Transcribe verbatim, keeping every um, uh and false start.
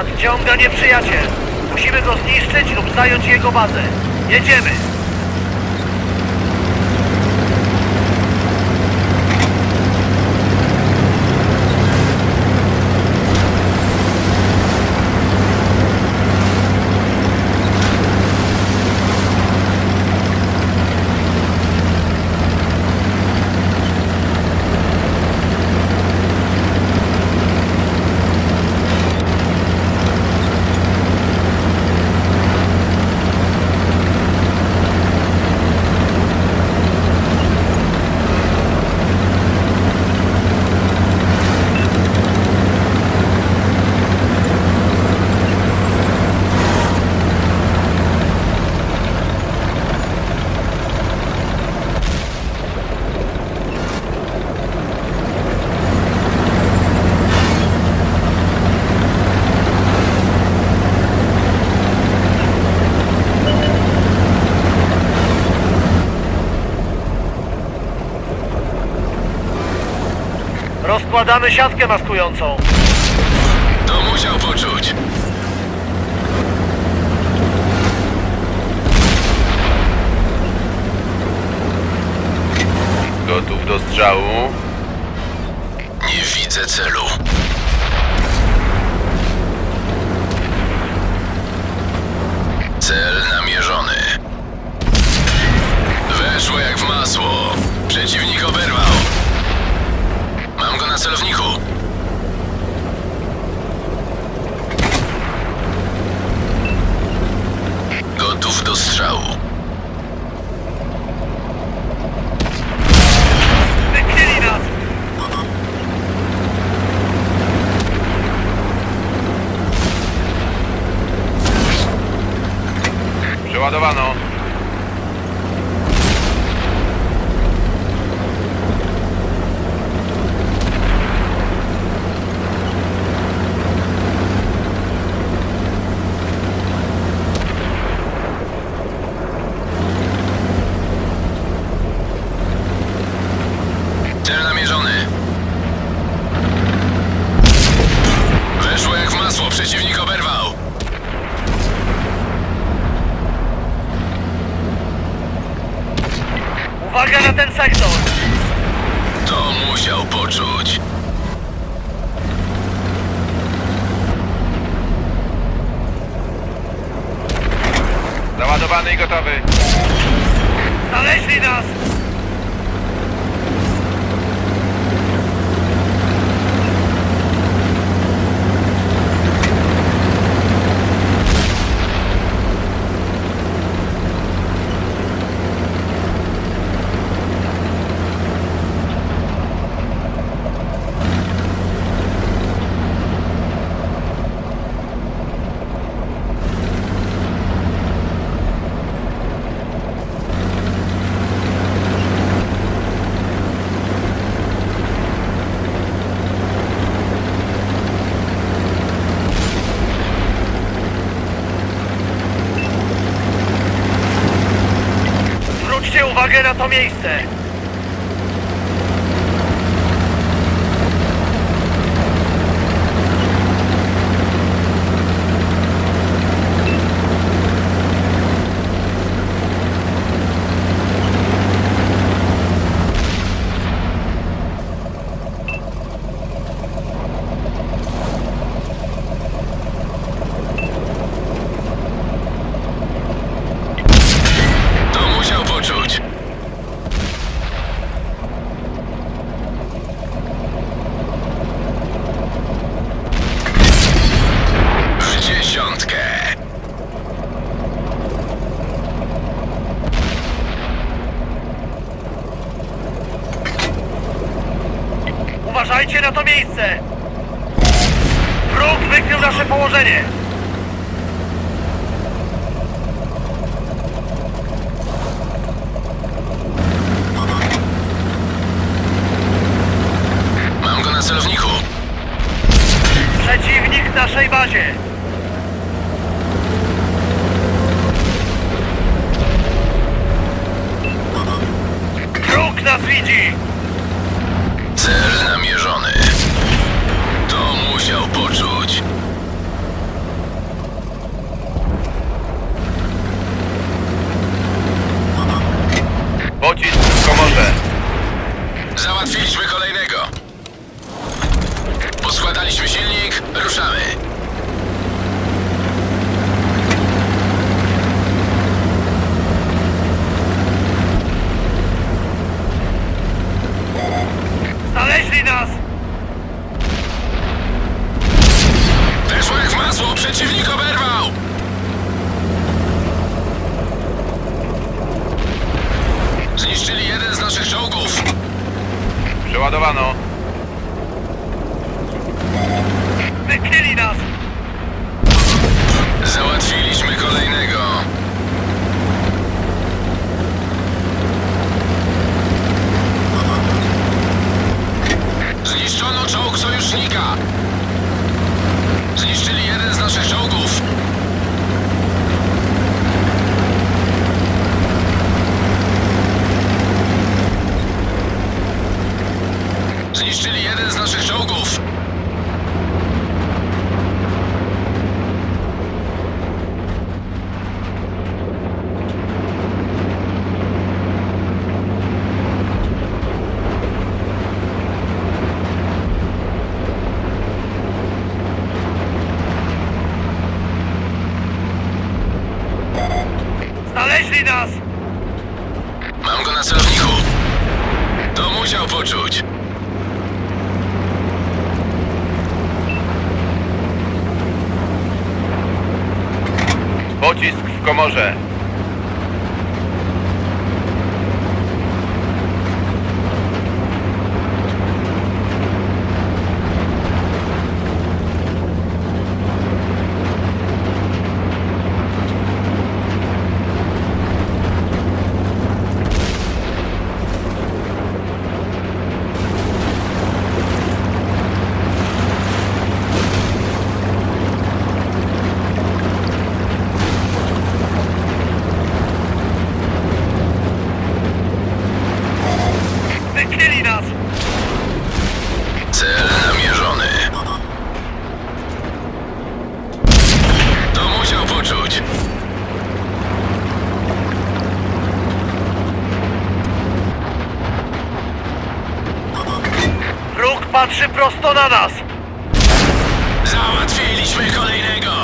Nadciąga nieprzyjaciel. Musimy go zniszczyć lub zająć jego bazę. Jedziemy! Rozkładamy siatkę maskującą. To musiał poczuć. Gotów do strzału? Nie widzę celu. Cel namierzony. Weszło jak w masło. Przeciwnik oberwał. Mam go na celowniku. Gotów do strzału. Wykryli nas! Przeładowano. Cel namierzony. Weszło jak w masło. Przeciwnik oberwał. Uwaga na ten sektor! To musiał poczuć. Załadowany i gotowy. Znaleźli nas! Zwróćcie uwagę na to miejsce! To musiał poczuć. W dziesiątkę. Uważajcie na to miejsce! Wróg wykrył nasze położenie! Mam go na celowniku. Przeciwnik w naszej bazie! Wróg nas widzi! Cel namierzony. To musiał poczuć. Przeładowano. Wykryli nas! Załatwiliśmy kolejnego. Zniszczono czołg sojusznika. Zniszczyli jeden z naszych czołgów. Zniszczyli jeden z naszych czołgów. Znaleźli nas! Mam go na celowniku. To musiał poczuć. Pocisk w komorze. Wykryli nas! Cel namierzony. To musiał poczuć. Wróg patrzy prosto na nas! Załatwiliśmy kolejnego.